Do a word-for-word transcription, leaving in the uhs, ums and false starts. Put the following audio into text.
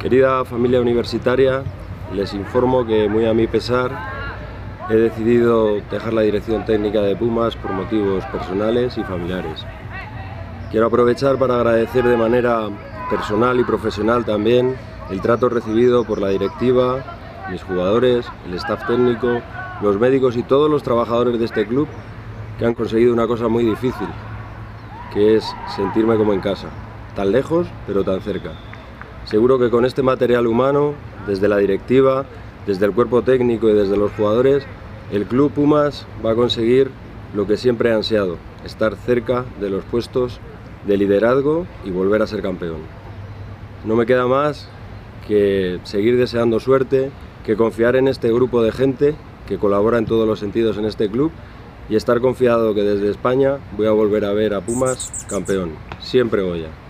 Querida familia universitaria, les informo que, muy a mi pesar, he decidido dejar la dirección técnica de Pumas por motivos personales y familiares. Quiero aprovechar para agradecer de manera personal y profesional también el trato recibido por la directiva, mis jugadores, el staff técnico, los médicos y todos los trabajadores de este club que han conseguido una cosa muy difícil, que es sentirme como en casa, tan lejos pero tan cerca. Seguro que con este material humano, desde la directiva, desde el cuerpo técnico y desde los jugadores, el Club Pumas va a conseguir lo que siempre ha ansiado, estar cerca de los puestos de liderazgo y volver a ser campeón. No me queda más que seguir deseando suerte, que confiar en este grupo de gente que colabora en todos los sentidos en este club y estar confiado que desde España voy a volver a ver a Pumas campeón. Siempre Goya.